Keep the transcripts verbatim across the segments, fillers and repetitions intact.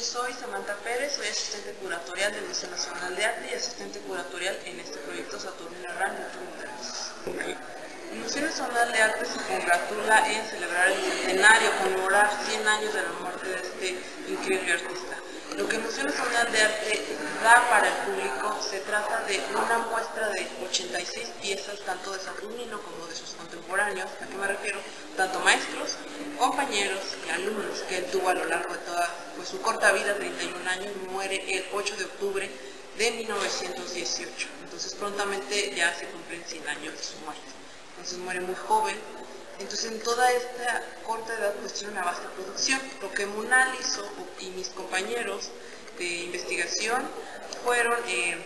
soy Samantha Pérez, soy asistente curatorial del Museo Nacional de Arte y asistente curatorial en este proyecto Saturnino Herrán de El Museo Nacional de Arte se congratula en celebrar el centenario, conmemorar cien años de la muerte de este increíble artista. Lo que el Museo Nacional de Arte da para el público se trata de una muestra de ochenta y seis piezas, tanto de Saturnino como de sus contemporáneos, ¿a qué me refiero? Tanto maestros, compañeros y alumnos que él tuvo a lo largo de toda pues, su corta vida, treinta y un años, muere el ocho de octubre de mil novecientos dieciocho. Entonces prontamente ya se cumplen cien años de su muerte. Entonces muere muy joven. Entonces en toda esta corta edad pues tiene una vasta producción. Lo que Munal hizo y mis compañeros de investigación fueron eh,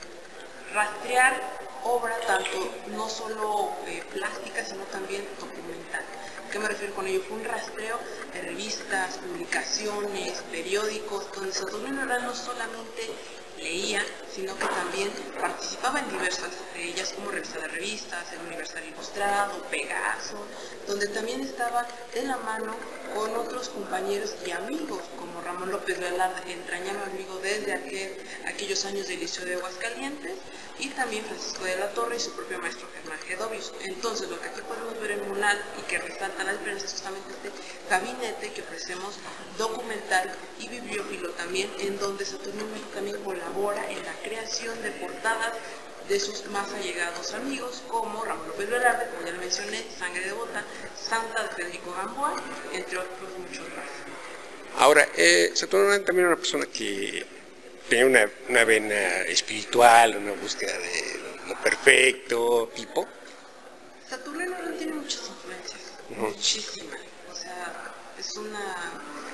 rastrear obra tanto no solo eh, plástica sino también documental. ¿A qué me refiero con ello? Fue un rastreo de revistas, publicaciones, periódicos, donde Saturnino Herrán no solamente leía, sino que también participaba en diversas de ellas, como revista de revistas, el Universal Ilustrado, Pegaso, donde también estaba de la mano con otros compañeros y amigos, como Ramón López Velarde, entrañable amigo desde aquel, aquellos años del Liceo de Aguascalientes, y también Francisco de la Torre y su propio maestro Germán Gedovius. Entonces, lo que aquí podemos ver en Munal y que resalta la diferencia es justamente este gabinete que ofrecemos documental y bibliófilo también, en donde Saturnino también colabora en la creación de portadas de sus más allegados amigos, como Ramón López Velarde, como ya le mencioné, Sangre Devota, Santa de Federico Gamboa, entre otros muchos más. Ahora, eh, Saturnino Herrán también era una persona que tenía una, una vena espiritual, una búsqueda de lo perfecto, tipo. Saturnino Herrán tiene muchas influencias, uh-huh. muchísimas. O sea, es una...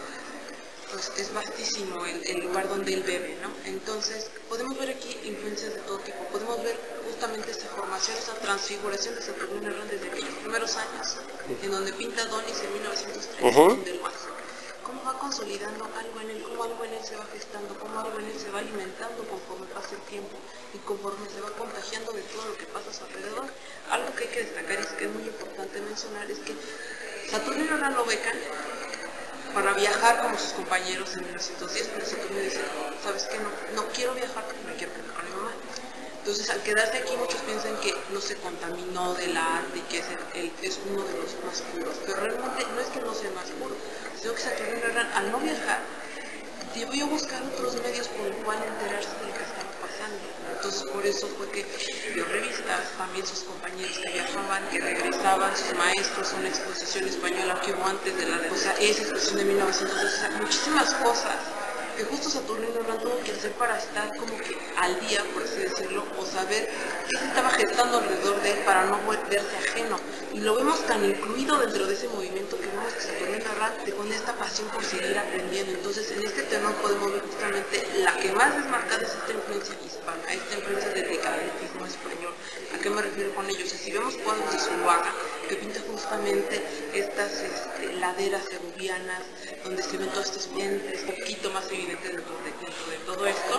pues es vastísimo el, el lugar donde él bebe, ¿no? Entonces, podemos ver aquí influencias de todo tipo. Podemos ver justamente esta formación, esta transfiguración de Saturnino Herrán desde aquellos primeros años, en donde pinta Adonis en mil novecientos tres, uh-huh. donde el Guasón. Cómo va consolidando algo en él, cómo algo en él se va gestando, cómo algo en él se va alimentando conforme pasa el tiempo y conforme se va contagiando de todo lo que pasa a su alrededor. Algo que hay que destacar y que es muy importante mencionar es que Saturnino Herrán lo becan para viajar como sus compañeros en mil novecientos diez, pero Saturnino dice, ¿sabes qué? No, no quiero viajar porque me quiero quedar con mi mamá. Entonces, al quedarse aquí, muchos piensan que no se contaminó del arte y que es, el, es uno de los más puros, pero realmente no es que no sea más puro, sino que Saturnino Herrán, al no viajar, debió buscar otros medios por el cual enterarse de lo que estaba pasando. Entonces, por eso fue que vio revistas, también sus compañeros que viajaban, que regresaban, sus maestros, una exposición española que hubo antes de la de, o sea, esa exposición de mil novecientos diez, o sea, muchísimas cosas que justo Saturnino Herrán tuvo que hacer para estar como que al día, por así decirlo, o saber qué se estaba gestando alrededor de él para no verse ajeno. Y lo vemos tan incluido dentro de ese movimiento que vemos que Saturnino Herrán con esta pasión por seguir aprendiendo. Entonces, en este tema podemos ver justamente la que más desmarcada es esta influencia hispana, esta influencia del decadentismo español. ¿A qué me refiero con ello? O sea, si vemos cuadros de Zuluaga, que pinta justamente estas este, laderas segovianas, donde se ven todos estos vientres, un poquito más evidentes dentro de, dentro de todo esto.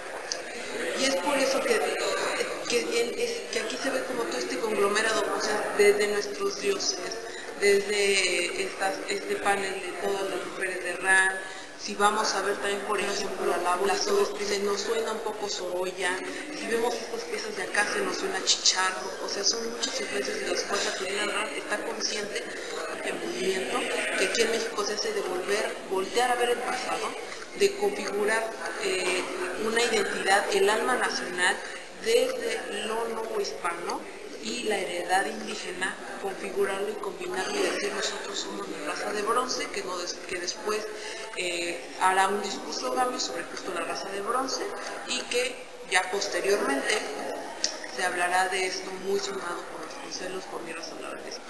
Y es por eso que, que, él es, que aquí se ve como todo este conglomerado, o sea, desde nuestros dioses, desde estas, este panel de todas las mujeres de Herrán. Si vamos a ver también, por ejemplo, la, la se nos suena un poco Sorolla. Si vemos estas piezas de acá, se nos suena Chicharro. O sea, son muchas influencias de las cuales Saturnino Herrán está consciente del movimiento, que aquí en México se hace de volver, voltear a ver el pasado, de configurar eh, una identidad, el alma nacional, desde lo no hispano y la heredad indígena, configurarlo y combinarlo y decir nosotros somos la raza de bronce, que, no des, que después eh, hará un discurso Gami sobre justo la raza de bronce y que ya posteriormente se hablará de esto muy sonado por los concelos por mi raza de esto.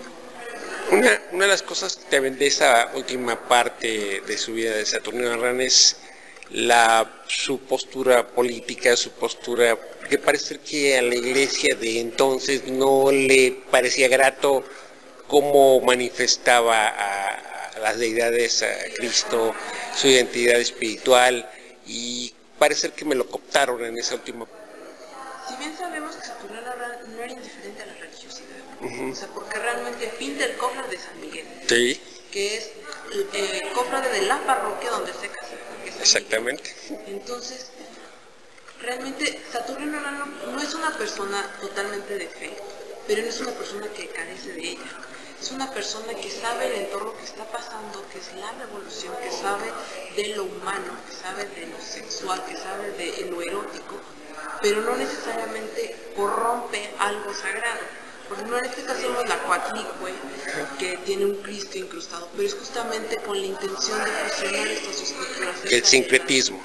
Una, una de las cosas también de esa última parte de su vida de Saturnino Herrán es la, su postura política, su postura, porque parece que a la iglesia de entonces no le parecía grato cómo manifestaba a, a las deidades, a Cristo, su identidad espiritual, y parece que me lo cooptaron en esa última parte. Si bien sabemos que Saturnino Herrán no era indiferente a la religiosidad, uh-huh. o sea, porque realmente pinta el cofre de San Miguel, sí. que es el eh, cofre de la parroquia donde se casa. Exactamente. Entonces, realmente Saturnino Herrán no, no es una persona totalmente de fe, pero no es una persona que carece de ella. Es una persona que sabe el entorno que está pasando, que es la revolución, que sabe de lo humano, que sabe de lo sexual, que sabe de lo erótico, pero no necesariamente corrompe algo sagrado. Por ejemplo, en este caso vemos la Coatlicue, que tiene un Cristo incrustado, pero es justamente con la intención de fusionar estas dos culturas. El sincretismo.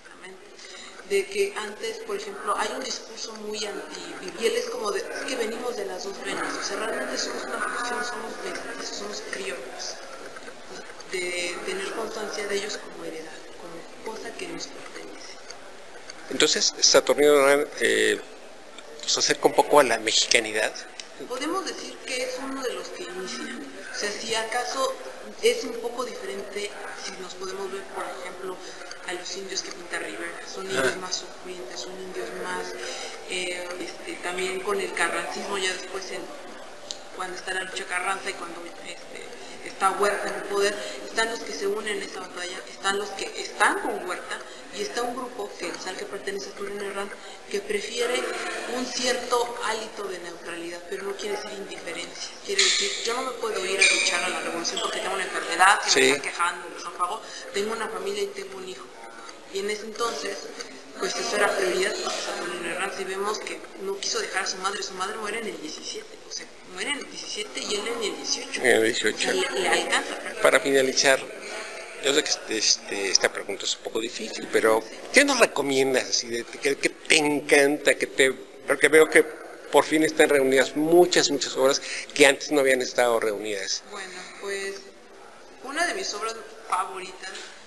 De que antes, por ejemplo, hay un discurso muy anti, y él es como de, es que venimos de las dos venas, o sea, realmente somos una fusión, somos mestizos, somos criollos, de tener constancia de ellos como heredad, como cosa que nos pertenece. Entonces, Saturnino Herrán eh, se acerca un poco a la mexicanidad. Podemos decir que es uno de los que inician, o sea, si acaso es un poco diferente, si nos podemos ver, por ejemplo, a los indios que pinta Rivera, son indios más sufrientes, son indios más, eh, este, también con el carrancismo, ya después en, cuando está la lucha Carranza y cuando este, está Huerta en el poder, están los que se unen en esta batalla, están los que están con Huerta, y está un grupo, que es al que pertenece a Saturnino Herrán, que prefiere un cierto hálito de neutralidad, pero no quiere decir indiferencia. Quiere decir, yo no me puedo ir a luchar a la revolución porque tengo una enfermedad, que sí. me está quejando, me esófago, tengo una familia y tengo un hijo. Y en ese entonces, pues eso era prioridad para Saturnino Herrán. Si vemos que no quiso dejar a su madre, su madre muere en el diecisiete, o sea, muere en el diecisiete y él en el dieciocho. En el dieciocho. O sea, le, le alcanza. Para finalizar, yo sé que este, este, esta pregunta es un poco difícil, pero ¿qué nos recomiendas? Así de, que, que te encanta, que te, porque veo que por fin están reunidas muchas, muchas obras que antes no habían estado reunidas. Bueno, pues una de mis obras favoritas,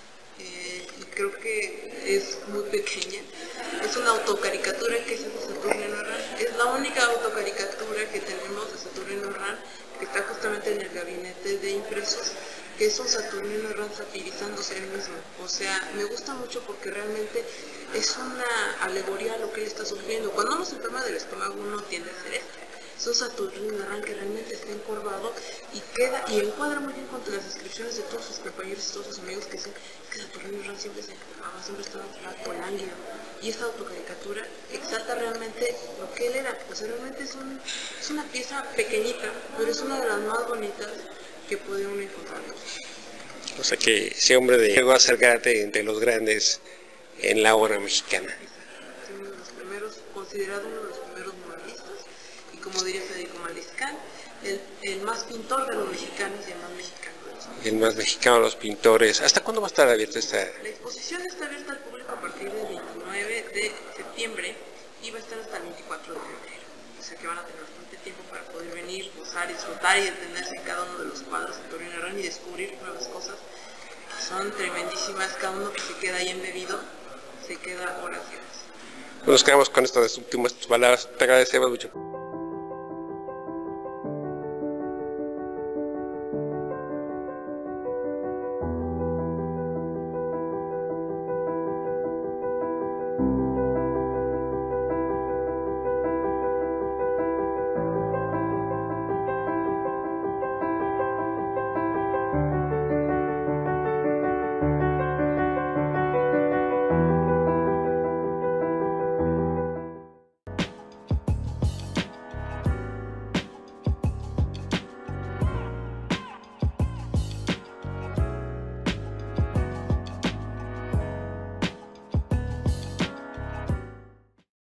eh, creo que es muy pequeña, es una autocaricatura que es de Saturnino Herrán. Es la única autocaricatura que tenemos de Saturnino Herrán, que está justamente en el gabinete de impresos, que es un Saturnino Herrán satirizándose a él mismo. O sea, me gusta mucho porque realmente es una alegoría a lo que él está sufriendo. Cuando uno se enferma del estómago, uno tiende a hacer esto. Es un Saturnino Herrán que realmente está encorvado y queda y encuadra muy bien contra las descripciones de todos sus compañeros y todos sus amigos que dicen que Saturnino Herrán siempre se enfermaba, siempre estaba flaco, lánguido. Y esta autocaricatura exalta realmente lo que él era. O sea, realmente es, un, es una pieza pequeñita, pero es una de las más bonitas que puede uno encontrar. O sea que ese hombre de llegó a acercarte entre los grandes en la obra mexicana. Es uno de los primeros, considerado uno de los primeros muralistas, y como diría Federico Mariscal, el, el más pintor de los mexicanos y el más mexicano de los mexicanos. El más mexicano de los pintores. ¿Hasta cuándo va a estar abierta esta? La exposición está abierta al público a partir del veintinueve de septiembre y va a estar hasta el veinticuatro de febrero. O sea que van a tener bastante tiempo para poder venir, gozar, disfrutar y detenerse en cada uno de los cuadros de Saturnino Herrán y descubrir nuevas cosas que son tremendísimas. Cada uno que se queda ahí embebido se queda horas y horas. Nos quedamos con estas últimas palabras. Te agradecemos mucho.